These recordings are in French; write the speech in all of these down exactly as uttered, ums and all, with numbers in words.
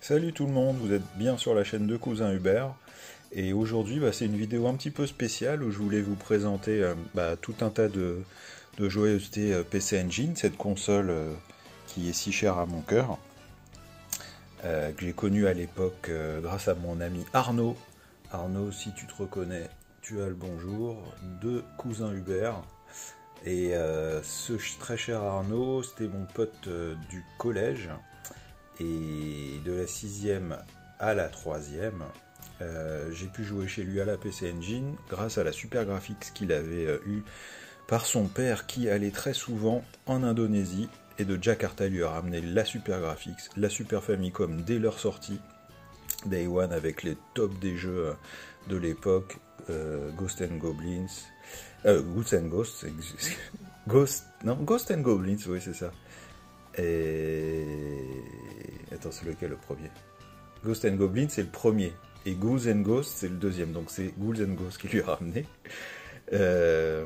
Salut tout le monde, vous êtes bien sur la chaîne de Cousin Hubert. Et aujourd'hui, bah, c'est une vidéo un petit peu spéciale où je voulais vous présenter euh, bah, tout un tas de, de joyeusetés euh, P C Engine, cette console euh, qui est si chère à mon cœur, euh, que j'ai connue à l'époque euh, grâce à mon ami Arnaud. Arnaud, si tu te reconnais, tu as le bonjour de Cousin Hubert. Et euh, ce très cher Arnaud, c'était mon pote euh, du collège. Et de la sixième à la troisième, euh, j'ai pu jouer chez lui à la P C Engine grâce à la Super Graphics qu'il avait euh, eue par son père qui allait très souvent en Indonésie, et de Jakarta lui a ramené la Super Graphics, la Super Famicom dès leur sortie, Day One, avec les tops des jeux de l'époque, euh, Ghost and Goblins, euh, Ghost and Ghosts, Ghost, non, Ghost and Goblins, oui c'est ça. Et... Attends, c'est lequel le premier? Ghost and Goblins, c'est le premier. Et Ghouls and Ghosts, c'est le deuxième. Donc c'est Ghouls and Ghosts qui lui a ramené. Euh...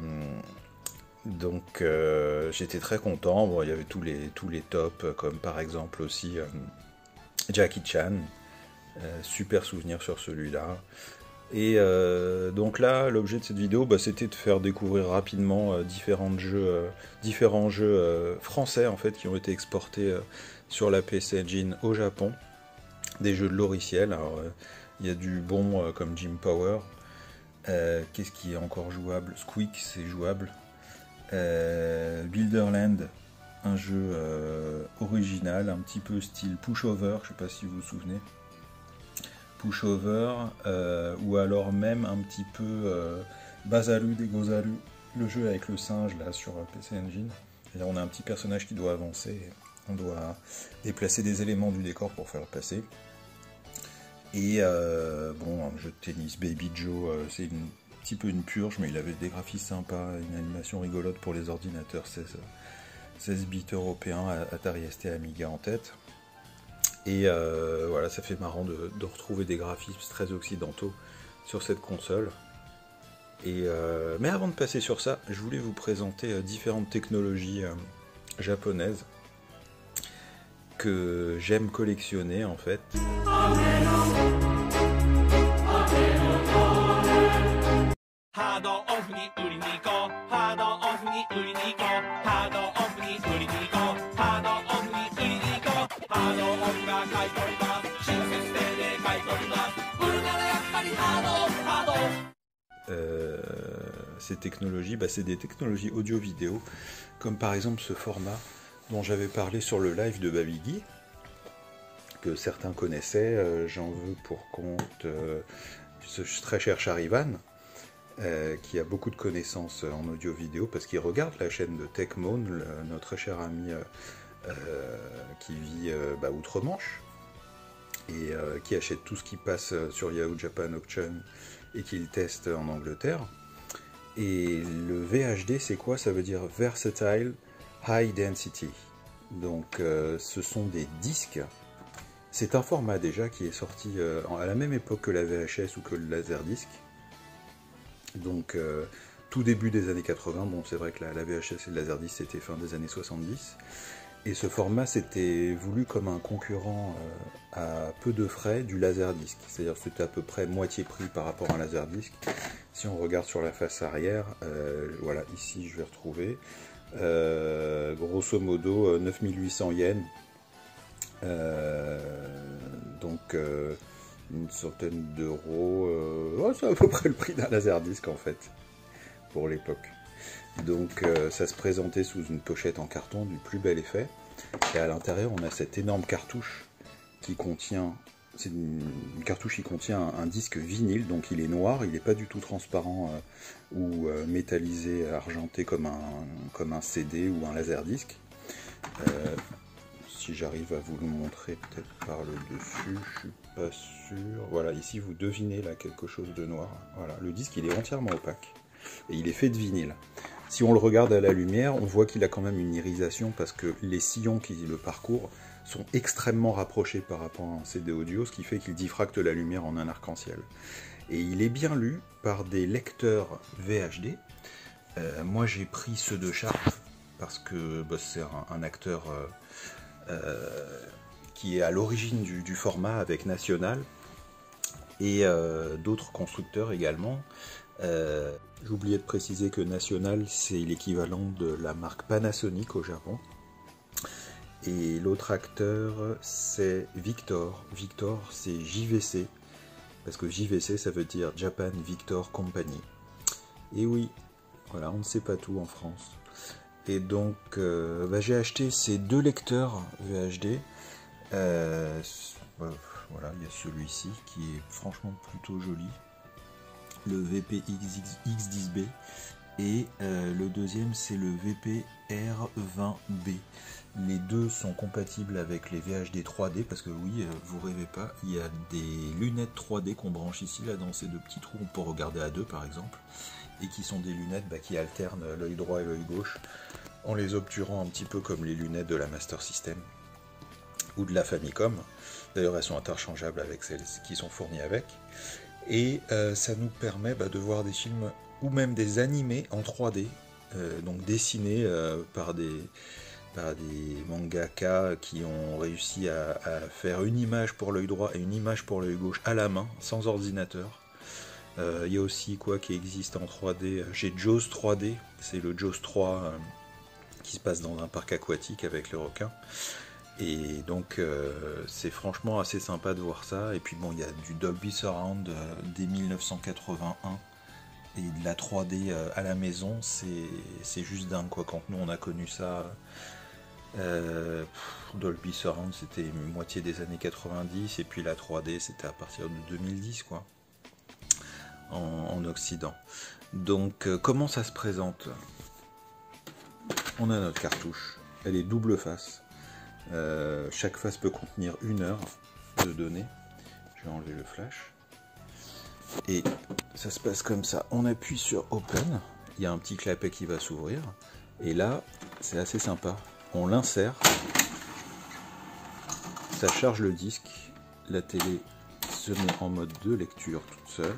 Donc euh, j'étais très content. Bon, il y avait tous les, tous les tops, comme par exemple aussi euh, Jackie Chan. Euh, super souvenir sur celui-là. Et euh, donc là, l'objet de cette vidéo, bah, c'était de faire découvrir rapidement euh, différents jeux, euh, différents jeux euh, français en fait, qui ont été exportés euh, sur la P C Engine au Japon. Des jeux de logiciel. Alors, euh, il y a du bon euh, comme Jim Power. Euh, Qu'est-ce qui est encore jouable? Squeak, c'est jouable. Euh, Builderland, un jeu euh, original, un petit peu style Pushover, je ne sais pas si vous vous souvenez. Pushover, euh, ou alors même un petit peu euh, Basalu des Gozalu, le jeu avec le singe là sur P C Engine. Et on a un petit personnage qui doit avancer, on doit déplacer des éléments du décor pour faire passer. Et euh, bon, un jeu de tennis, Baby Joe, euh, c'est un petit peu une purge, mais il avait des graphismes sympas, une animation rigolote pour les ordinateurs seize bits européens, Atari S T, Amiga en tête. Et euh, voilà, ça fait marrant de, de retrouver des graphismes très occidentaux sur cette console. Et euh, mais avant de passer sur ça, je voulais vous présenter euh, différentes technologies euh, japonaises que j'aime collectionner en fait. Euh, ces technologies, bah, c'est des technologies audio-vidéo, comme par exemple ce format dont j'avais parlé sur le live de Babigui, que certains connaissaient. euh, J'en veux pour compte euh, ce très cher Charivan, euh, qui a beaucoup de connaissances en audio-vidéo, parce qu'il regarde la chaîne de TechMoan, le, notre très cher ami euh, euh, qui vit euh, bah, outre-Manche, et euh, qui achète tout ce qui passe sur Yahoo Japan Auction et qu'il teste en Angleterre. Et le V H D, c'est quoi? Ça veut dire Versatile High Density. Donc euh, ce sont des disques. C'est un format déjà qui est sorti euh, à la même époque que la V H S ou que le Laserdisc. Donc euh, tout début des années quatre-vingts. Bon, c'est vrai que la, la V H S et le Laserdisc c'était fin des années soixante-dix. Et ce format c'était voulu comme un concurrent euh, à peu de frais du Laserdisc. C'est-à-dire que c'était à peu près moitié prix par rapport à un Laserdisc. Si on regarde sur la face arrière, euh, voilà, ici je vais retrouver, euh, grosso modo neuf mille huit cents yens, euh, donc euh, une centaine d'euros, euh, oh, c'est à peu près le prix d'un Laserdisc en fait, pour l'époque. Donc euh, ça se présentait sous une pochette en carton du plus bel effet, et à l'intérieur on a cette énorme cartouche qui contient, c'est une, une cartouche qui contient un, un disque vinyle, donc il est noir, il n'est pas du tout transparent euh, ou euh, métallisé, argenté comme un, comme un C D ou un laserdisc. Euh, si j'arrive à vous le montrer peut-être par le dessus, je suis pas sûr. Voilà, ici vous devinez là quelque chose de noir. Voilà, le disque il est entièrement opaque et il est fait de vinyle. Si on le regarde à la lumière, on voit qu'il a quand même une irisation parce que les sillons qui le parcourent sont extrêmement rapprochés par rapport à un C D audio, ce qui fait qu'il diffracte la lumière en un arc-en-ciel. Et il est bien lu par des lecteurs V H D. Euh, moi j'ai pris ceux de Sharp parce que bah, c'est un, un acteur euh, euh, qui est à l'origine du, du format avec National et euh, d'autres constructeurs également. Euh, J'ai oublié de préciser que National, c'est l'équivalent de la marque Panasonic au Japon. Et l'autre acteur, c'est Victor. Victor, c'est J V C. Parce que J V C, ça veut dire Japan Victor Company. Et oui, voilà, on ne sait pas tout en France. Et donc, euh, bah, j'ai acheté ces deux lecteurs V H D. Euh, voilà, il y a celui-ci qui est franchement plutôt joli. Le V P X dix B. Et euh, le deuxième, c'est le V P R vingt B. Les deux sont compatibles avec les V H D trois D, parce que oui, vous rêvez pas, il y a des lunettes trois D qu'on branche ici, là, dans ces deux petits trous, on peut regarder à deux par exemple, et qui sont des lunettes bah, qui alternent l'œil droit et l'œil gauche, en les obturant un petit peu comme les lunettes de la Master System, ou de la Famicom. D'ailleurs, elles sont interchangeables avec celles qui sont fournies avec, et euh, ça nous permet bah, de voir des films, ou même des animés en trois D, euh, donc dessinés euh, par des... par des mangaka qui ont réussi à, à faire une image pour l'œil droit et une image pour l'œil gauche à la main, sans ordinateur. Il euh, y a aussi quoi qui existe en trois D. J'ai Jaws trois D, c'est le Jaws trois euh, qui se passe dans un parc aquatique avec le requin. Et donc euh, c'est franchement assez sympa de voir ça. Et puis bon, il y a du Dolby Surround euh, dès mille neuf cent quatre-vingt-un. Et de la trois D euh, à la maison, c'est juste dingue quoi. Quand nous on a connu ça... Euh, Dolby Surround c'était moitié des années quatre-vingt-dix et puis la trois D c'était à partir de deux mille dix quoi en, en Occident. Donc euh, comment ça se présente? On a notre cartouche, elle est double face, euh, chaque face peut contenir une heure de données. Je vais enlever le flash et ça se passe comme ça, on appuie sur Open, il y a un petit clapet qui va s'ouvrir et là c'est assez sympa. On l'insère, ça charge le disque, la télé se met en mode de lecture toute seule.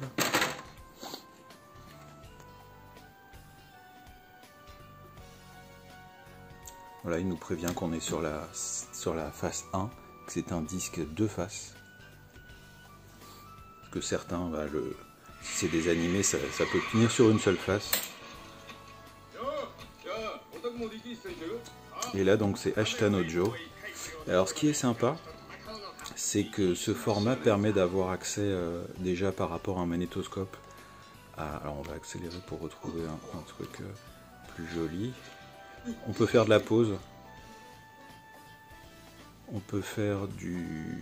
Voilà, il nous prévient qu'on est sur la, sur la face un, que c'est un disque deux faces. Parce que certains, bah, le, si c'est des animés, ça, ça peut tenir sur une seule face. Et là donc c'est Ashitanojo. Alors ce qui est sympa, c'est que ce format permet d'avoir accès euh, déjà par rapport à un magnétoscope. À, alors on va accélérer pour retrouver un, un truc euh, plus joli. On peut faire de la pause. On peut faire du...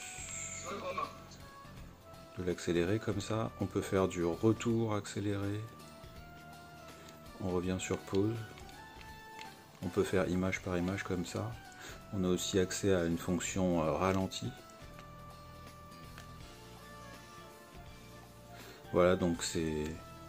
de l'accéléré comme ça. On peut faire du retour accéléré. On revient sur pause. On peut faire image par image comme ça. On a aussi accès à une fonction euh, ralenti. Voilà, donc c'est...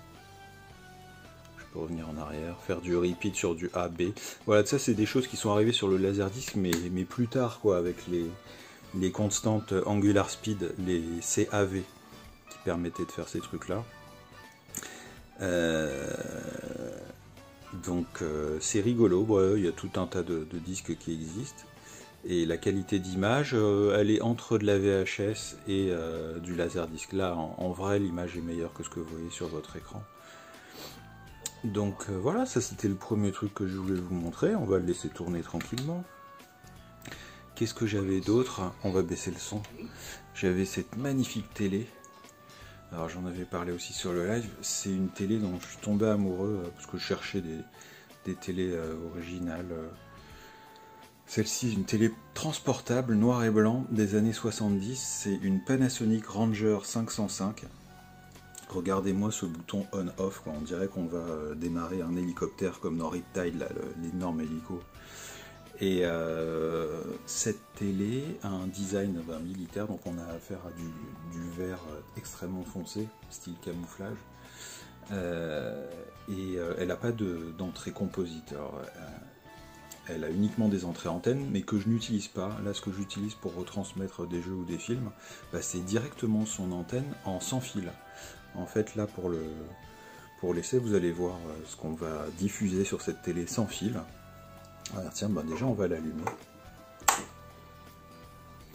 Je peux revenir en arrière, faire du repeat sur du A B. Voilà, ça c'est des choses qui sont arrivées sur le Laserdisc, mais, mais plus tard, quoi, avec les, les constantes Angular Speed, les C A V, qui permettaient de faire ces trucs-là. Euh... Donc euh, c'est rigolo, ouais, il y a tout un tas de, de disques qui existent. Et la qualité d'image, euh, elle est entre de la V H S et euh, du Laserdisc. Là, en, en vrai, l'image est meilleure que ce que vous voyez sur votre écran. Donc euh, voilà, ça c'était le premier truc que je voulais vous montrer. On va le laisser tourner tranquillement. Qu'est-ce que j'avais d'autre? On va baisser le son. J'avais cette magnifique télé. Alors j'en avais parlé aussi sur le live, c'est une télé dont je suis tombé amoureux euh, parce que je cherchais des, des télés euh, originales. Euh. Celle-ci, une télé transportable, noir et blanc, des années soixante-dix, c'est une Panasonic Ranger cinq cent cinq. Regardez-moi ce bouton on-off, on dirait qu'on va euh, démarrer un hélicoptère comme dans Riptide, l'énorme hélico. Et euh, cette télé a un design ben, militaire, donc on a affaire à du, du vert extrêmement foncé, style camouflage. Euh, et euh, elle n'a pas d'entrée composite. Alors, euh, elle a uniquement des entrées antennes, mais que je n'utilise pas. Là, ce que j'utilise pour retransmettre des jeux ou des films, bah, c'est directement son antenne en sans fil. En fait, là, pour le pour l'essai, vous allez voir ce qu'on va diffuser sur cette télé sans fil. Alors tiens, bah déjà on va l'allumer.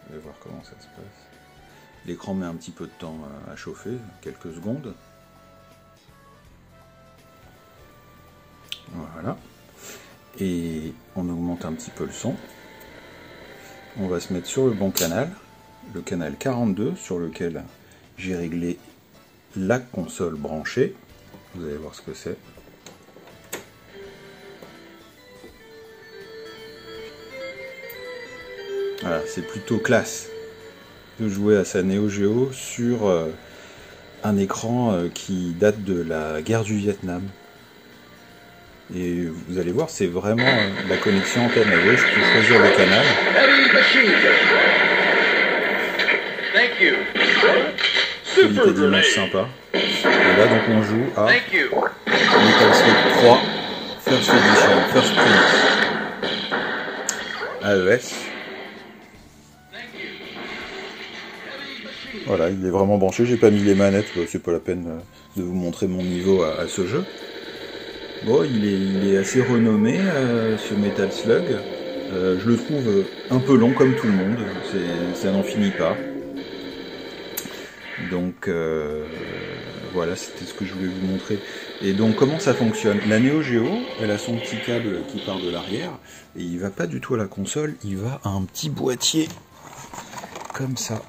Vous allez voir comment ça se passe. L'écran met un petit peu de temps à chauffer, quelques secondes. Voilà. Et on augmente un petit peu le son. On va se mettre sur le bon canal, le canal quarante-deux, sur lequel j'ai réglé la console branchée. Vous allez voir ce que c'est. Voilà, c'est plutôt classe de jouer à sa Neo Geo sur euh, un écran euh, qui date de la guerre du Vietnam. Et vous allez voir, c'est vraiment euh, la connexion antenne. Vous voyez, je peux choisir le canal. Qualité d'image sympa. Et là, donc, on joue à Metal Slug trois First Edition, First Print. A E S. Voilà, il est vraiment branché. J'ai pas mis les manettes, c'est pas la peine de vous montrer mon niveau à, à ce jeu. Bon, il est, il est assez renommé, euh, ce Metal Slug. Euh, je le trouve un peu long comme tout le monde, ça n'en finit pas. Donc euh, voilà, c'était ce que je voulais vous montrer. Et donc comment ça fonctionne? La Neo Geo, elle a son petit câble qui part de l'arrière, et il va pas du tout à la console, il va à un petit boîtier comme ça.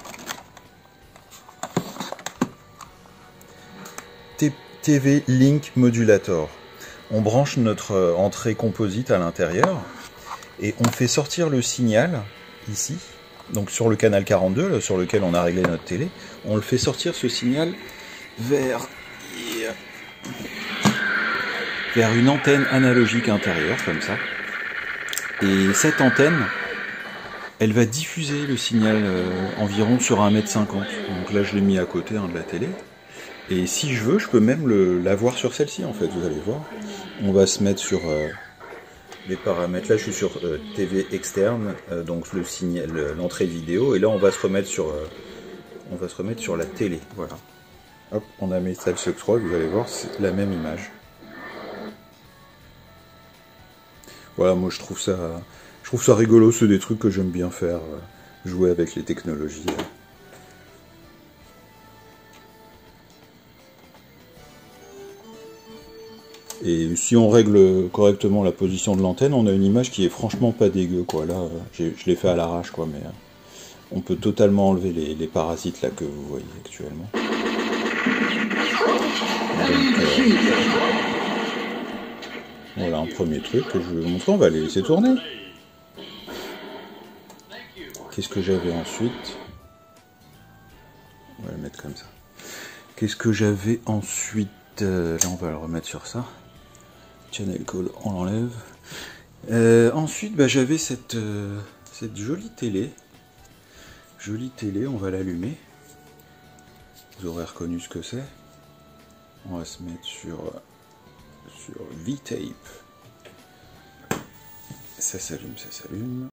T V Link Modulator. On branche notre entrée composite à l'intérieur et on fait sortir le signal ici, donc sur le canal quarante-deux, là, sur lequel on a réglé notre télé. On le fait sortir ce signal vers, vers une antenne analogique intérieure, comme ça. Et cette antenne, elle va diffuser le signal euh, environ sur un mètre cinquante. Donc là, je l'ai mis à côté hein, de la télé. Et si je veux, je peux même l'avoir sur celle-ci, en fait, vous allez voir. On va se mettre sur euh, les paramètres. Là, je suis sur euh, T V externe, euh, donc le signal, l'entrée vidéo. Et là, on va se remettre sur, euh, on va se remettre sur la télé. Voilà. Hop, on a Metal Slug trois, vous allez voir, c'est la même image. Voilà, moi, je trouve ça, je trouve ça rigolo. C'est des trucs que j'aime bien faire, euh, jouer avec les technologies. Euh. Et si on règle correctement la position de l'antenne, on a une image qui est franchement pas dégueu, quoi. Là, je l'ai fait à l'arrache, quoi, mais on peut totalement enlever les, les parasites là que vous voyez actuellement. Donc, euh, voilà un premier truc que je vais vous montrer. On va les laisser tourner. Qu'est-ce que j'avais ensuite? On va le mettre comme ça. Qu'est-ce que j'avais ensuite? Là, on va le remettre sur ça. Channel call, on l'enlève. Euh, ensuite, bah, j'avais cette, euh, cette jolie télé. Jolie télé, on va l'allumer. Vous aurez reconnu ce que c'est. On va se mettre sur, sur V-Tape. Ça s'allume, ça s'allume.